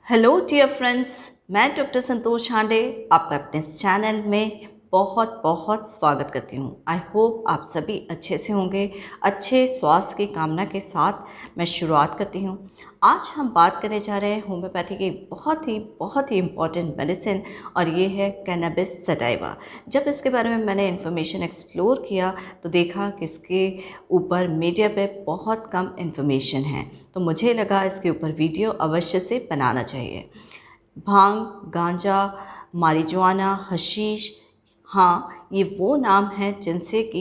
Hello dear friends, मैं doctor Santosh Hande आपका अपने इस चैनल में बहुत बहुत स्वागत करती हूँ। आई होप आप सभी अच्छे से होंगे। अच्छे स्वास्थ्य की कामना के साथ मैं शुरुआत करती हूँ। आज हम बात करने जा रहे हैं होम्योपैथी की बहुत ही इम्पॉर्टेंट मेडिसिन, और ये है कैनबिस सटाइवा। जब इसके बारे में मैंने इन्फॉर्मेशन एक्सप्लोर किया तो देखा कि इसके ऊपर मीडिया पे बहुत कम इन्फॉर्मेशन है, तो मुझे लगा इसके ऊपर वीडियो अवश्य से बनाना चाहिए। भांग, गांजा, मारिजुआना, हशीश, हाँ, ये वो नाम हैं जिनसे कि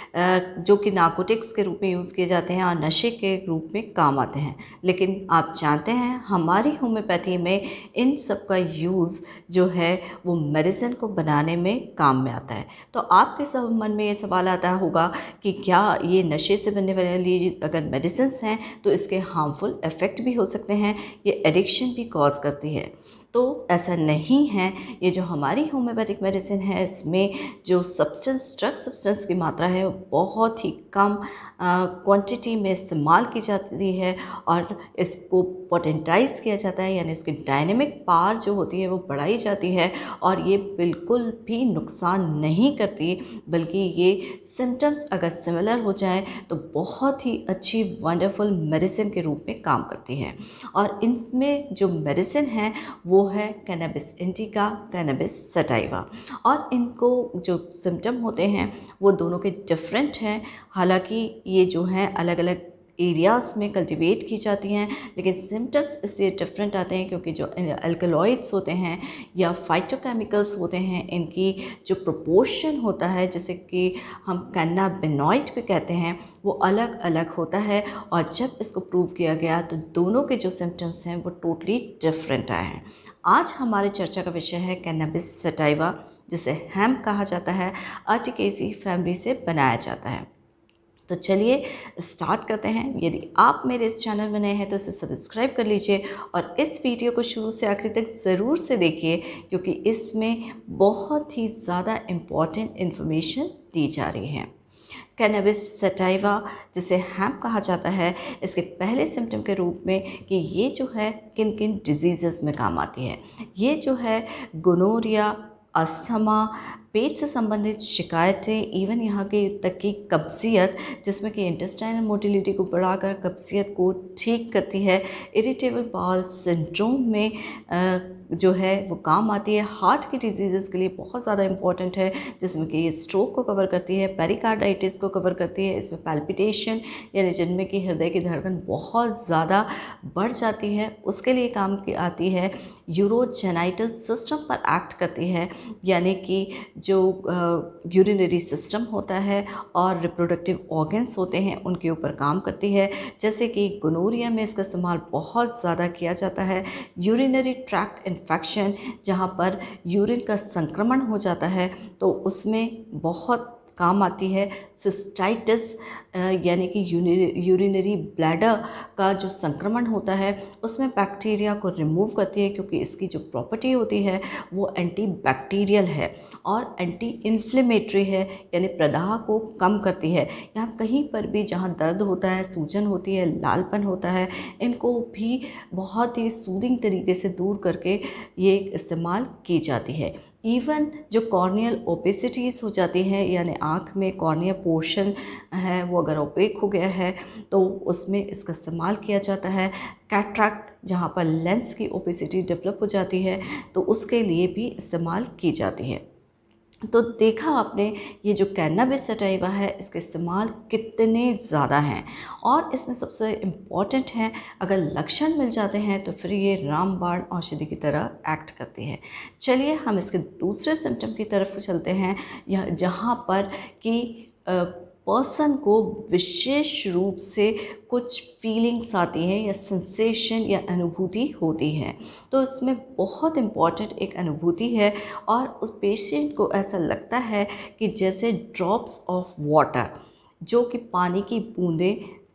जो कि नार्कोटिक्स के रूप में यूज़ किए जाते हैं और नशे के रूप में काम आते हैं। लेकिन आप जानते हैं हमारी होम्योपैथी में इन सब का यूज़ जो है वो मेडिसिन को बनाने में काम में आता है। तो आपके सब मन में ये सवाल आता होगा कि क्या ये नशे से बनने वाली अगर मेडिसिन्स हैं तो इसके हार्मफुल इफ़ेक्ट भी हो सकते हैं, ये एडिक्शन भी कॉज करती है। तो ऐसा नहीं है। ये जो हमारी होम्योपैथिक मेडिसिन है इसमें जो ड्रग सब्सटेंस की मात्रा है वो बहुत ही कम क्वांटिटी में इस्तेमाल की जाती है और इसको पोटेंटाइज किया जाता है, यानी इसकी डायनेमिक पावर जो होती है वो बढ़ाई जाती है और ये बिल्कुल भी नुकसान नहीं करती, बल्कि ये सिम्टम्स अगर सिमिलर हो जाए तो बहुत ही अच्छी वंडरफुल मेडिसिन के रूप में काम करती है। और इनमें जो मेडिसिन है वो है कैनबिस इंडिका, कैनबिस सटाइवा, और इनको जो सिम्टम होते हैं वो दोनों के डिफरेंट हैं। हालांकि ये जो हैं अलग अलग एरियाज़ में कल्टीवेट की जाती हैं, लेकिन सिम्टम्स इससे डिफरेंट आते हैं क्योंकि जो अल्कलॉइड्स होते हैं या फाइटोकेमिकल्स होते हैं, इनकी जो प्रोपोर्शन होता है, जैसे कि हम कैनाबिनॉइड भी कहते हैं, वो अलग अलग होता है। और जब इसको प्रूव किया गया तो दोनों के जो सिम्टम्स हैं वो टोटली डिफरेंट आए हैं। आज हमारे चर्चा का विषय है कैनबिस सटाइवा, जिसे हैम्प कहा जाता है, अर्टिकेसी फैमिली से बनाया जाता है। तो चलिए स्टार्ट करते हैं। यदि आप मेरे इस चैनल में नए हैं तो इसे सब्सक्राइब कर लीजिए और इस वीडियो को शुरू से आखिर तक ज़रूर से देखिए, क्योंकि इसमें बहुत ही ज़्यादा इम्पॉर्टेंट इन्फॉर्मेशन दी जा रही है। कैनबिस सटाइवा, जिसे हैम्प कहा जाता है, इसके पहले सिम्टम के रूप में कि ये जो है किन किन डिजीज़ में काम आती है। ये जो है गोनोरिया, अस्थमा, पेट से संबंधित शिकायतें, इवन यहाँ के तक की कब्जियत, जिसमें कि इंटेस्टाइनल मोटिलिटी को बढ़ाकर कब्जियत को ठीक करती है। इरिटेबल बाउल सिंड्रोम में जो है वो काम आती है। हार्ट की डिजीज़ के लिए बहुत ज़्यादा इंपॉर्टेंट है, जिसमें कि ये स्ट्रोक को कवर करती है, पेरिकार्डाइटिस को कवर करती है। इसमें पैल्पिटेशन यानी जिनमें कि हृदय की धड़कन बहुत ज़्यादा बढ़ जाती है, उसके लिए काम की आती है। यूरोजेनाइटल सिस्टम पर एक्ट करती है, यानी कि जो यूरिनरी सिस्टम होता है और रिप्रोडक्टिव ऑर्गन्स होते हैं उनके ऊपर काम करती है। जैसे कि गोनोरिया में इसका इस्तेमाल बहुत ज़्यादा किया जाता है। यूरिनरी ट्रैक्ट इन्फेक्शन, जहाँ पर यूरिन का संक्रमण हो जाता है, तो उसमें बहुत काम आती है। सिस्टाइटिस यानी कि यूरिनरी ब्लैडर का जो संक्रमण होता है उसमें बैक्टीरिया को रिमूव करती है, क्योंकि इसकी जो प्रॉपर्टी होती है वो एंटी बैक्टीरियल है और एंटी इन्फ्लेमेटरी है, यानी प्रदाह को कम करती है। यहाँ कहीं पर भी जहाँ दर्द होता है, सूजन होती है, लालपन होता है, इनको भी बहुत ही सूदिंग तरीके से दूर करके ये इस्तेमाल की जाती है। इवन जो कॉर्नियल ओपेसिटीज़ हो जाती है, यानी आँख में कॉर्निया पोर्शन है वो अगर ओपेक हो गया है तो उसमें इसका इस्तेमाल किया जाता है। कैटरैक्ट, जहाँ पर लेंस की ओपेसिटी डेवलप हो जाती है, तो उसके लिए भी इस्तेमाल की जाती है। तो देखा आपने ये जो कैनबिस सटाइवा है इसके इस्तेमाल कितने ज़्यादा हैं, और इसमें सबसे इम्पॉर्टेंट है, अगर लक्षण मिल जाते हैं तो फिर ये रामबाण औषधि की तरह एक्ट करती है। चलिए हम इसके दूसरे सिम्टम की तरफ चलते हैं, जहाँ पर कि पर्सन को विशेष रूप से कुछ फीलिंग्स आती हैं या सेंसेशन या अनुभूति होती है। तो इसमें बहुत इम्पॉर्टेंट एक अनुभूति है, और उस पेशेंट को ऐसा लगता है कि जैसे ड्रॉप्स ऑफ वाटर, जो कि पानी की बूंदें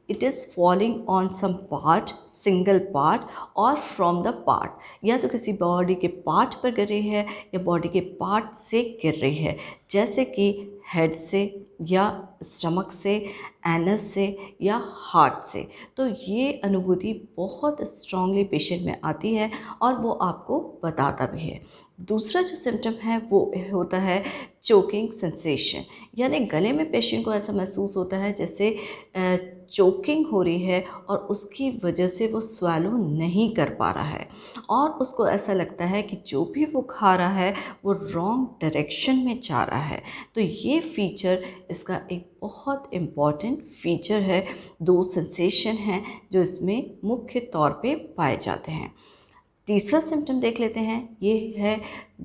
it is falling on some part, single part और फ्रॉम द पार्ट, या तो किसी बॉडी के पार्ट पर गिर रही है या बॉडी के पार्ट से गिर रही है, जैसे कि हेड से या स्टमक से, एनस से या हार्ट से। तो ये अनुभूति बहुत स्ट्रांगली पेशेंट में आती है और वो आपको बताता भी है। दूसरा जो सिम्टम है वो होता है चोकिंग सेंसेशन, यानी गले में पेशेंट को ऐसा महसूस होता है जैसे चोकिंग हो रही है और उसकी वजह से वो स्वेलो नहीं कर पा रहा है और उसको ऐसा लगता है कि जो भी वो खा रहा है वो रॉन्ग डायरेक्शन में जा रहा है। तो ये फीचर इसका एक बहुत इम्पॉर्टेंट फीचर है। दो सेंसेशन हैं जो इसमें मुख्य तौर पे पाए जाते हैं। तीसरा सिम्टम देख लेते हैं, ये है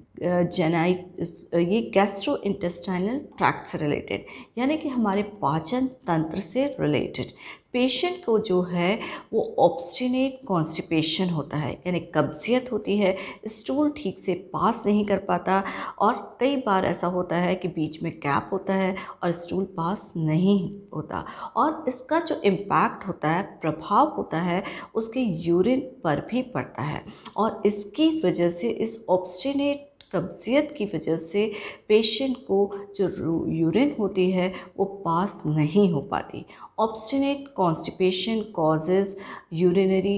ये गैस्ट्रो इंटेस्टाइनल ट्रैक्ट से रिलेटेड, यानी कि हमारे पाचन तंत्र से रिलेटेड। पेशेंट को जो है वो ऑब्स्टिनेट कॉन्स्टिपेशन होता है, यानी कब्जियत होती है, स्टूल ठीक से पास नहीं कर पाता और कई बार ऐसा होता है कि बीच में गैप होता है और स्टूल पास नहीं होता, और इसका जो इम्पैक्ट होता है, प्रभाव होता है, उसके यूरिन पर भी पड़ता है और इसकी वजह से, इस ऑब्स्टिनेट कब्जियत की वजह से पेशेंट को जो यूरिन होती है वो पास नहीं हो पाती। Obstinate constipation causes urinary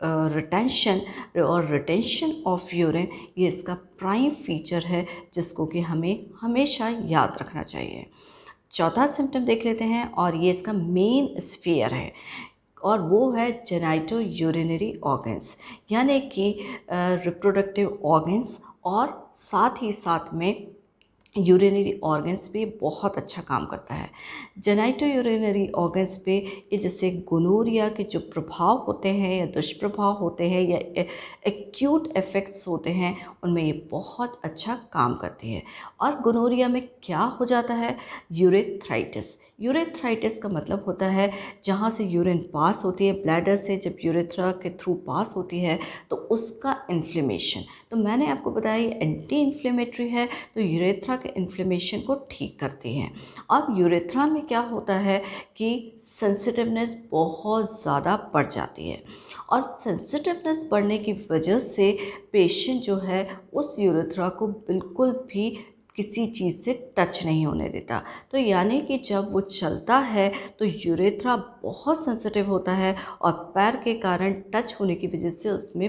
retention और रिटेंशन ऑफ यूरिन, ये इसका प्राइम फीचर है जिसको कि हमें हमेशा याद रखना चाहिए। चौथा सिम्टम देख लेते हैं और ये इसका मेन स्फीयर है और वो है जेनाइटो यूरिनरी ऑर्गन्स, यानी कि रिप्रोडक्टिव ऑर्गन्स और साथ ही साथ में यूरिनरी ऑर्गन्स पे बहुत अच्छा काम करता है। जेनाइटो यूरिनरी ऑर्गन्स पे ये जैसे गोनोरिया के जो प्रभाव होते हैं या दुष्प्रभाव होते हैं या एक्यूट इफ़ेक्ट्स होते हैं, उनमें ये बहुत अच्छा काम करती है। और गोनोरिया में क्या हो जाता है, यूरेथ्राइटिस। यूरेथ्राइटिस का मतलब होता है जहाँ से यूरिन पास होती है, ब्लैडर से जब यूरेथ्रा के थ्रू पास होती है तो उसका इन्फ्लेमेशन। तो मैंने आपको बताया ये एंटी इन्फ्लेमेटरी है, तो यूरेथ्रा के इन्फ्लेमेशन को ठीक करती है। अब यूरेथ्रा में क्या होता है कि सेंसिटिवनेस बहुत ज़्यादा बढ़ जाती है और सेंसिटिवनेस बढ़ने की वजह से पेशेंट जो है उस यूरेथ्रा को बिल्कुल भी किसी चीज़ से टच नहीं होने देता। तो यानी कि जब वो चलता है तो यूरेथ्रा बहुत सेंसिटिव होता है और पैर के कारण टच होने की वजह से उसमें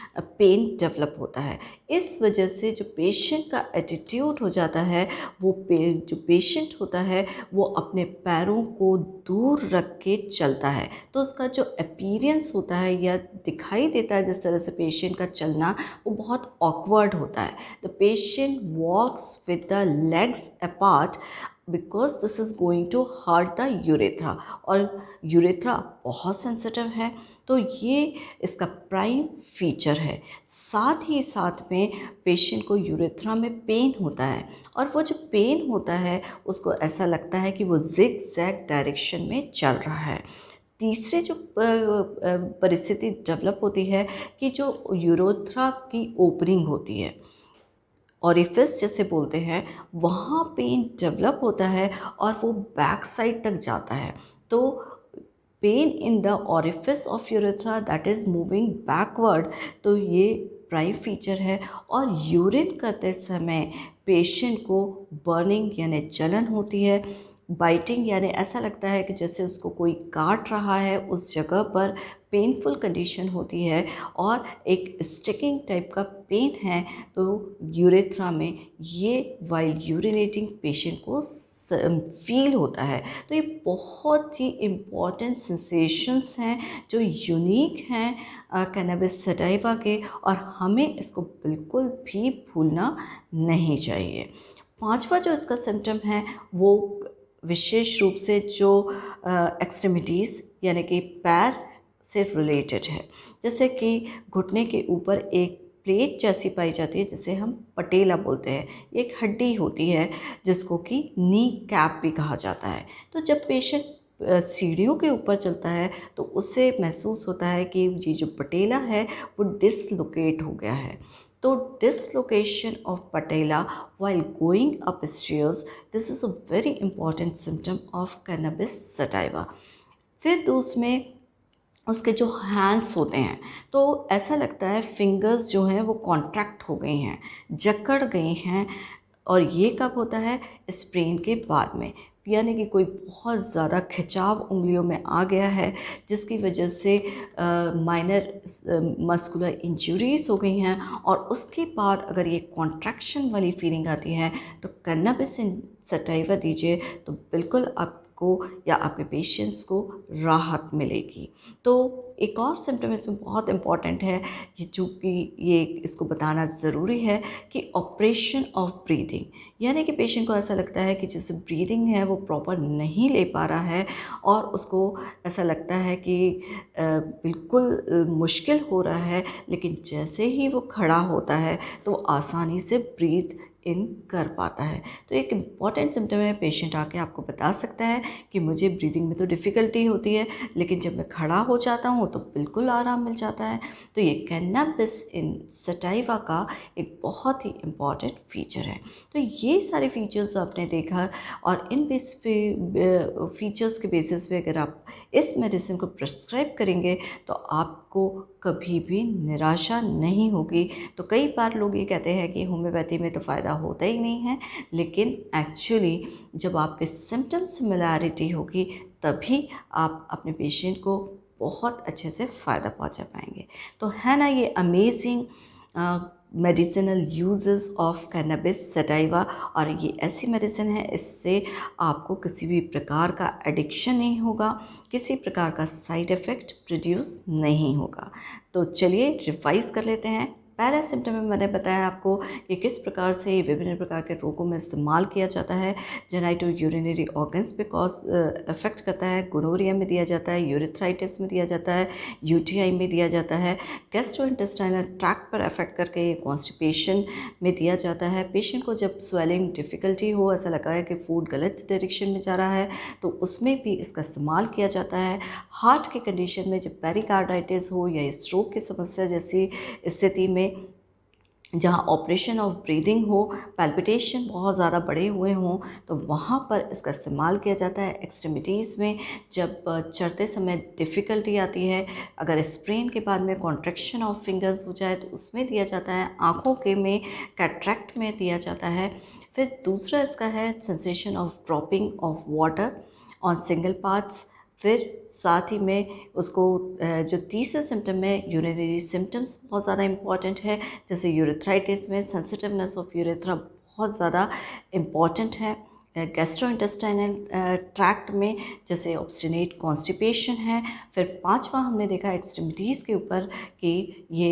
पेन डेवलप होता है। इस वजह से जो पेशेंट का एटीट्यूड हो जाता है, वो जो पेशेंट होता है वो अपने पैरों को दूर रख के चलता है, तो उसका जो अपीयरेंस होता है या दिखाई देता है जिस तरह से पेशेंट का चलना, वो बहुत ऑकवर्ड होता है। The patient walks with the legs apart because this is going to hurt the urethra, और यूरेथ्रा बहुत सेंसिटिव है, तो ये इसका प्राइम फीचर है। साथ ही साथ में पेशेंट को यूरेथ्रा में पेन होता है और वो जो पेन होता है उसको ऐसा लगता है कि वो जिग जैग डायरेक्शन में चल रहा है। तीसरे जो परिस्थिति डेवलप होती है कि जो यूरेथ्रा की ओपनिंग होती है, ऑरिफिस जैसे बोलते हैं, वहाँ पेन डेवलप होता है और वो बैक साइड तक जाता है। तो pain in the orifice of urethra that is moving backward, तो ये प्राइम फीचर है। और यूरिन करते समय पेशेंट को बर्निंग यानी जलन होती है, बाइटिंग यानी ऐसा लगता है कि जैसे उसको कोई काट रहा है, उस जगह पर पेनफुल कंडीशन होती है और एक स्टिकिंग टाइप का पेन है। तो यूरेथ्रा में ये वाइल यूरिनेटिंग पेशेंट को फील होता है। तो ये बहुत ही इम्पॉर्टेंट सेंसेशंस हैं जो यूनिक हैं कैनबिस सटाइवा के, और हमें इसको बिल्कुल भी भूलना नहीं चाहिए। पांचवा जो इसका सिम्टम है वो विशेष रूप से जो एक्सट्रीमिटीज़ यानी कि पैर से रिलेटेड है, जैसे कि घुटने के ऊपर एक प्लेट जैसी पाई जाती है जिसे हम पटेला बोलते हैं। एक हड्डी होती है जिसको कि नी कैप भी कहा जाता है। तो जब पेशेंट सीढ़ियों के ऊपर चलता है तो उससे महसूस होता है कि ये जो पटेला है वो डिसलोकेट हो गया है। तो dislocation of patella while going upstairs, this is a very important symptom of cannabis sativa. फिर उसमें उसके जो हैंड्स होते हैं तो ऐसा लगता है फिंगर्स जो हैं वो कॉन्ट्रैक्ट हो गई हैं, जकड़ गई हैं। और ये कब होता है? स्प्रेन के बाद में, यानी कि कोई बहुत ज़्यादा खिंचाव उंगलियों में आ गया है जिसकी वजह से माइनर मस्कुलर इंजरीज हो गई हैं, और उसके बाद अगर ये कॉन्ट्रैक्शन वाली फीलिंग आती है तो कैनबिस सटाइवा दीजिए, तो बिल्कुल आपको या आपके पेशेंट्स को राहत मिलेगी। तो एक और सिम्टम इसमें बहुत इम्पॉर्टेंट है, ये चूँकि ये इसको बताना ज़रूरी है कि ऑपरेशन ऑफ ब्रीदिंग, यानी कि पेशेंट को ऐसा लगता है कि जैसे ब्रीदिंग है वो प्रॉपर नहीं ले पा रहा है, और उसको ऐसा लगता है कि बिल्कुल मुश्किल हो रहा है, लेकिन जैसे ही वो खड़ा होता है तो आसानी से ब्रीथ इन कर पाता है। तो एक इम्पॉर्टेंट सिम्टम है, पेशेंट आके आपको बता सकता है कि मुझे ब्रीदिंग में तो डिफ़िकल्टी होती है, लेकिन जब मैं खड़ा हो जाता हूँ तो बिल्कुल आराम मिल जाता है। तो ये कैनबिस इन सटाइवा का एक बहुत ही इम्पॉर्टेंट फ़ीचर है। तो ये सारे फीचर्स आपने देखा, और इन फीचर्स के बेसिस पे अगर आप इस मेडिसिन को प्रिस्क्राइब करेंगे तो आपको कभी भी निराशा नहीं होगी। तो कई बार लोग ये कहते हैं कि होम्योपैथी में तो फ़ायदा होता ही नहीं है, लेकिन एक्चुअली जब आपके सिम्टम सिमिलैरिटी होगी तभी आप अपने पेशेंट को बहुत अच्छे से फ़ायदा पहुंचा पाएंगे। तो है ना ये amazing medicinal uses of cannabis sativa, और ये ऐसी मेडिसिन है इससे आपको किसी भी प्रकार का एडिक्शन नहीं होगा, किसी प्रकार का साइड इफ़ेक्ट प्रोड्यूस नहीं होगा। तो चलिए रिवाइज़ कर लेते हैं। पहला सिम्टम में मैंने बताया आपको कि किस प्रकार से विभिन्न प्रकार के रोगों में इस्तेमाल किया जाता है। जेनाइटो यूरिनरी ऑर्गन्स पे कॉज अफेक्ट करता है, गोनोरिया में दिया जाता है, यूरिथ्राइटिस में दिया जाता है, यूटीआई में दिया जाता है, गैस्ट्रोइंटेस्टाइनल ट्रैक्ट पर अफेक्ट करके कॉन्स्टिपेशन में दिया जाता है। पेशेंट को जब स्वेलिंग डिफ़िकल्टी हो, ऐसा लगा है कि फूड गलत डायरेक्शन में जा रहा है, तो उसमें भी इसका इस्तेमाल किया जाता है। हार्ट की कंडीशन में जब पेरिकार्डाइटिस हो या स्ट्रोक की समस्या जैसी स्थिति में जहाँ ऑपरेशन ऑफ ब्रीदिंग हो, पैल्पिटेशन बहुत ज़्यादा बढ़े हुए हों, तो वहाँ पर इसका इस्तेमाल किया जाता है। एक्सट्रीमिटीज़ में जब चढ़ते समय डिफ़िकल्टी आती है, अगर स्प्रेन के बाद में कॉन्ट्रैक्शन ऑफ फिंगर्स हो जाए तो उसमें दिया जाता है। आँखों के में कैटरैक्ट में दिया जाता है। फिर दूसरा इसका है sensation of dropping of water on single parts. फिर साथ ही में उसको जो तीसरा सिम्टम है, यूरिनरी सिम्टम्स बहुत ज़्यादा इम्पॉर्टेंट है। जैसे यूरिथ्राइटिस में सेंसिटिवनेस ऑफ यूरेथ्रा बहुत ज़्यादा इम्पॉर्टेंट है। गैस्ट्रोइंटेस्टाइनल ट्रैक्ट में जैसे ऑब्स्टिनेट कॉन्स्टिपेशन है। फिर पांचवा हमने देखा एक्सट्रीमिटीज़ के ऊपर कि ये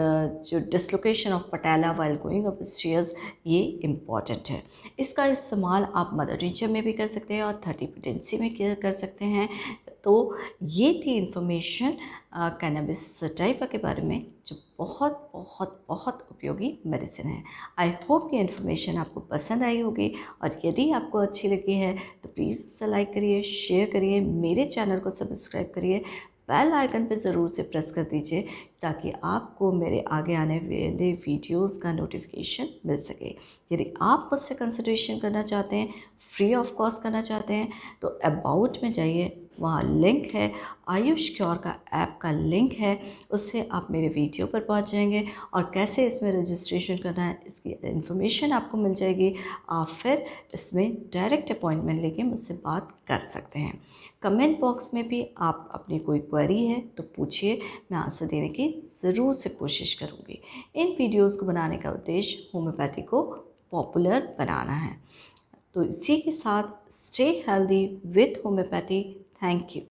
जो dislocation of patella while going up stairs, ये इम्पॉर्टेंट है। इसका इस्तेमाल आप मदर टीचर में भी कर सकते हैं और 30 पोटेंसी में कर सकते हैं। तो ये थी इन्फॉर्मेशन कैनबिस सटाइवा के बारे में, जो बहुत बहुत बहुत उपयोगी मेडिसिन है। आई होप ये इन्फॉर्मेशन आपको पसंद आई होगी, और यदि आपको अच्छी लगी है तो प्लीज़ इसे लाइक करिए, शेयर करिए, मेरे चैनल को सब्सक्राइब करिए, बेल आइकन पे ज़रूर से प्रेस कर दीजिए ताकि आपको मेरे आगे आने वाले वीडियोस का नोटिफिकेशन मिल सके। यदि आप मुझसे कंसल्टेशन करना चाहते हैं, फ्री ऑफ कॉस्ट करना चाहते हैं, तो अबाउट में जाइए, वहाँ लिंक है, आयुष क्योर का ऐप का लिंक है, उससे आप मेरे वीडियो पर पहुँच जाएंगे और कैसे इसमें रजिस्ट्रेशन करना है इसकी इन्फॉर्मेशन आपको मिल जाएगी। आप फिर इसमें डायरेक्ट अपॉइंटमेंट लेके मुझसे बात कर सकते हैं। कमेंट बॉक्स में भी आप अपनी कोई क्वेरी है तो पूछिए, मैं आंसर देने की ज़रूर से कोशिश करूँगी। इन वीडियोज़ को बनाने का उद्देश्य होम्योपैथी को पॉपुलर बनाना है। तो इसी के साथ stay healthy with homoeopathy. Thank you.